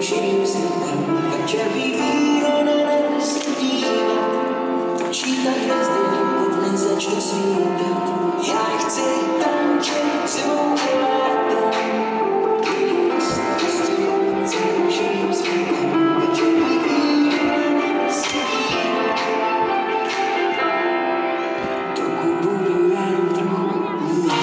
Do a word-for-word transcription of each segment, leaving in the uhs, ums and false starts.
živým světem. Večer být víno na nebe se dívat, počítat hvězdy, dokud nezačne svítat. Já chci tančit zimou i létem, tvým starostí celým živým světem. Večer být víno na nebe se dívat, dokud budu jenom trochu mít.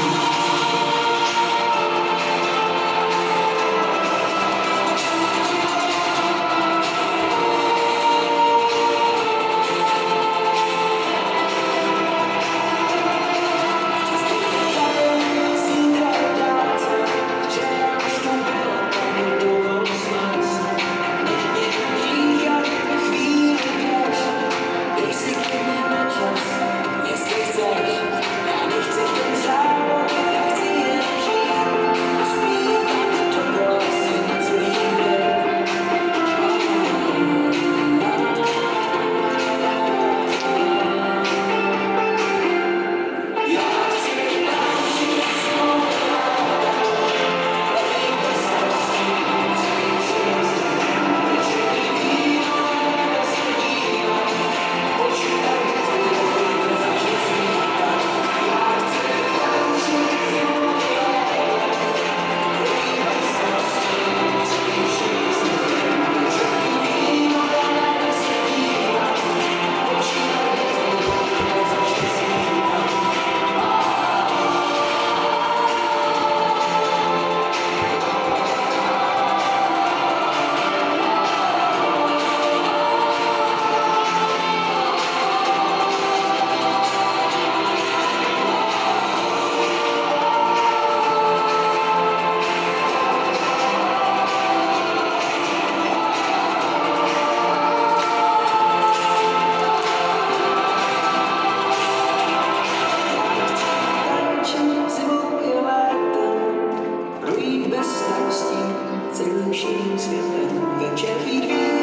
Celým živým světem večer být víno.